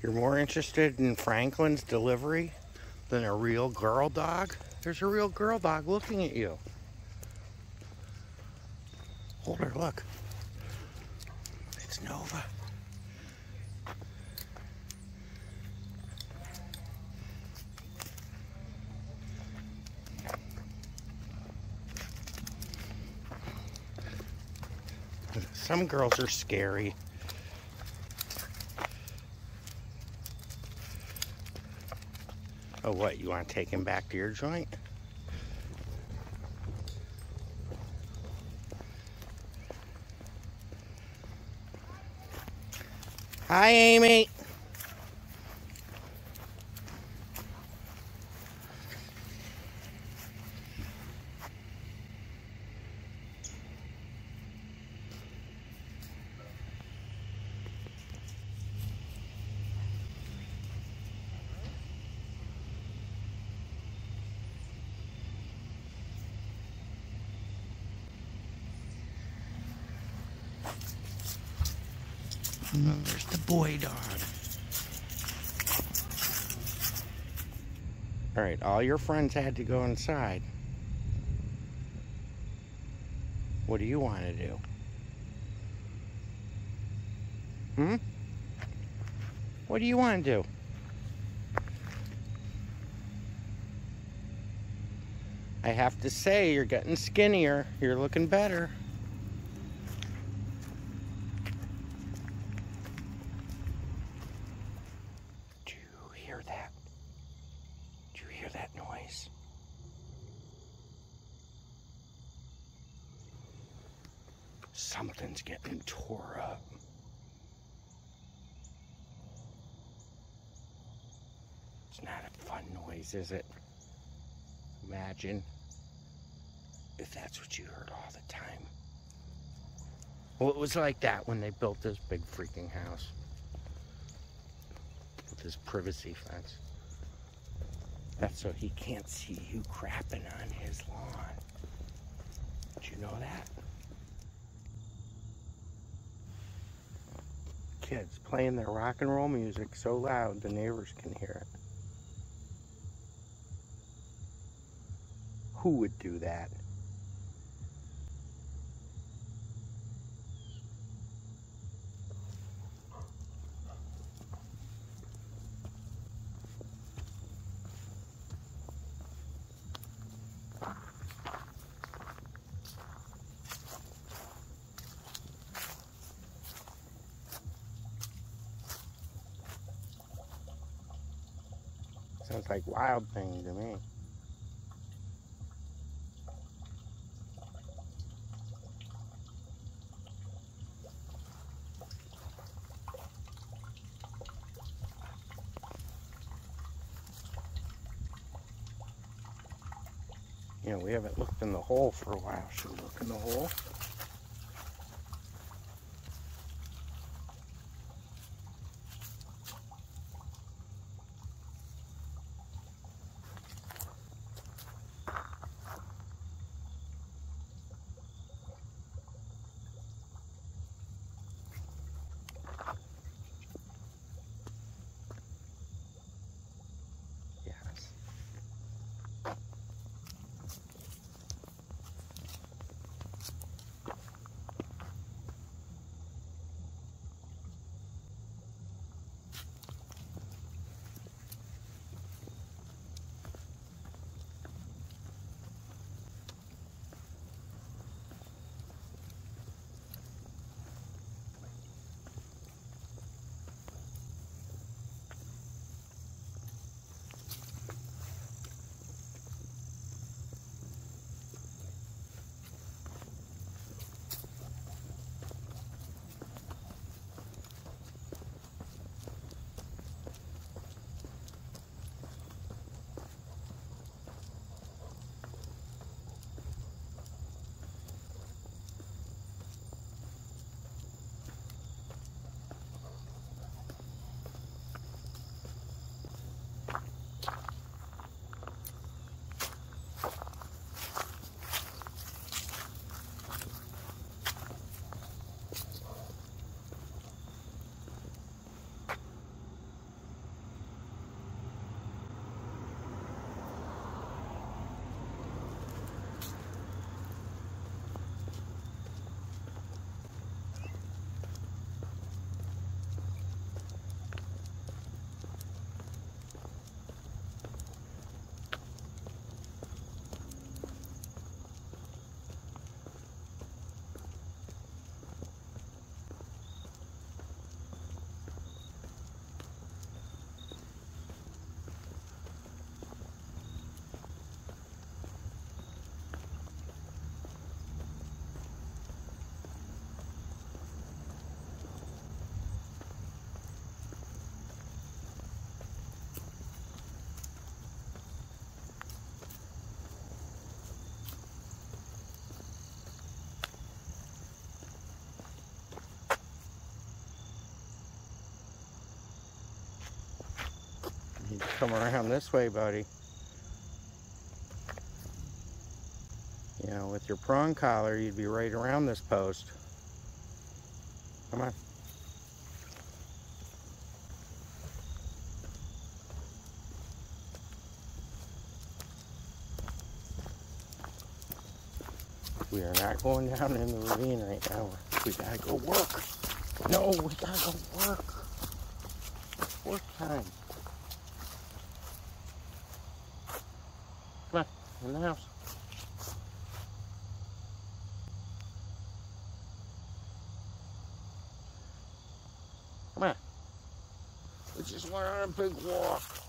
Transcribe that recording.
You're more interested in Franklin's delivery than a real girl dog? There's a real girl dog looking at you. Hold her, look. It's Nova. Some girls are scary. Oh, what? You want to take him back to your joint? Hi, Amy. There's the boy dog. All right, all your friends had to go inside. What do you want to do? What do you want to do? I have to say, you're getting skinnier. You're looking better. Do you hear that? Do you hear that noise? Something's getting tore up. It's not a fun noise, is it? Imagine if that's what you heard all the time. Well, it was like that when they built this big freaking house with this privacy fence. That's so he can't see you crapping on his lawn. Did you know that? Kids playing their rock and roll music so loud the neighbors can hear it. Who would do that? Sounds like Wild Thing to me. You know, we haven't looked in the hole for a while. Should we look in the hole? come around this way, buddy. You know, with your prong collar, you'd be right around this post. Come on. We are not going down in the ravine right now. We gotta go work. No, we gotta go work. Work time. Come on, in the house. Come on. We just went on a big walk.